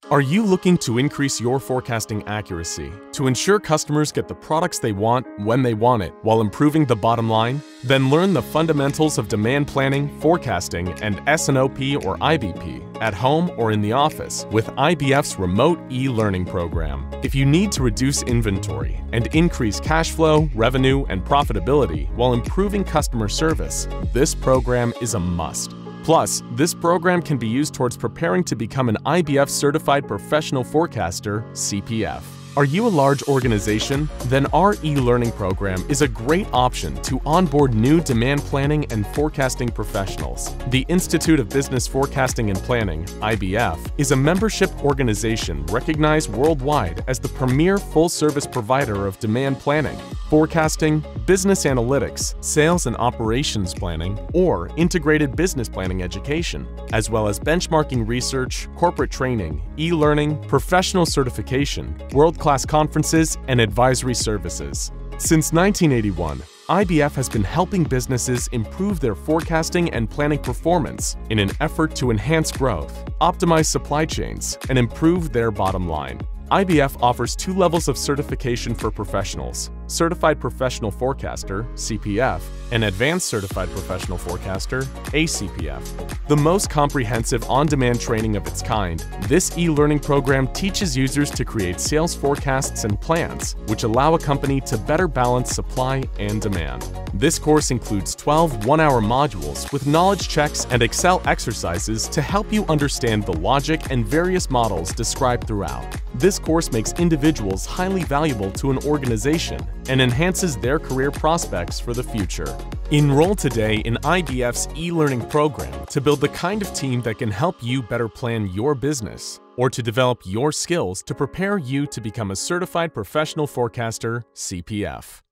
Are you looking to increase your forecasting accuracy to ensure customers get the products they want when they want it while improving the bottom line? Then learn the fundamentals of demand planning, forecasting, and S&OP or IBP at home or in the office with IBF's remote e-learning program. If you need to reduce inventory and increase cash flow, revenue, and profitability while improving customer service, this program is a must. Plus, this program can be used towards preparing to become an IBF Certified Professional Forecaster, CPF. Are you a large organization? Then our e-learning program is a great option to onboard new demand planning and forecasting professionals. The Institute of Business Forecasting and Planning, IBF, is a membership organization recognized worldwide as the premier full-service provider of demand planning, forecasting, business analytics, sales and operations planning, or integrated business planning education, as well as benchmarking research, corporate training, e-learning, professional certification, world-class conferences, and advisory services. Since 1981, IBF has been helping businesses improve their forecasting and planning performance in an effort to enhance growth, optimize supply chains, and improve their bottom line. IBF offers 2 levels of certification for professionals: Certified Professional Forecaster, CPF, and Advanced Certified Professional Forecaster, ACPF. The most comprehensive on-demand training of its kind, this e-learning program teaches users to create sales forecasts and plans, which allow a company to better balance supply and demand. This course includes 12 one-hour modules with knowledge checks and Excel exercises to help you understand the logic and various models described throughout. This course makes individuals highly valuable to an organization and enhances their career prospects for the future. Enroll today in IBF's e-learning program to build the kind of team that can help you better plan your business, or to develop your skills to prepare you to become a certified professional forecaster, CPF.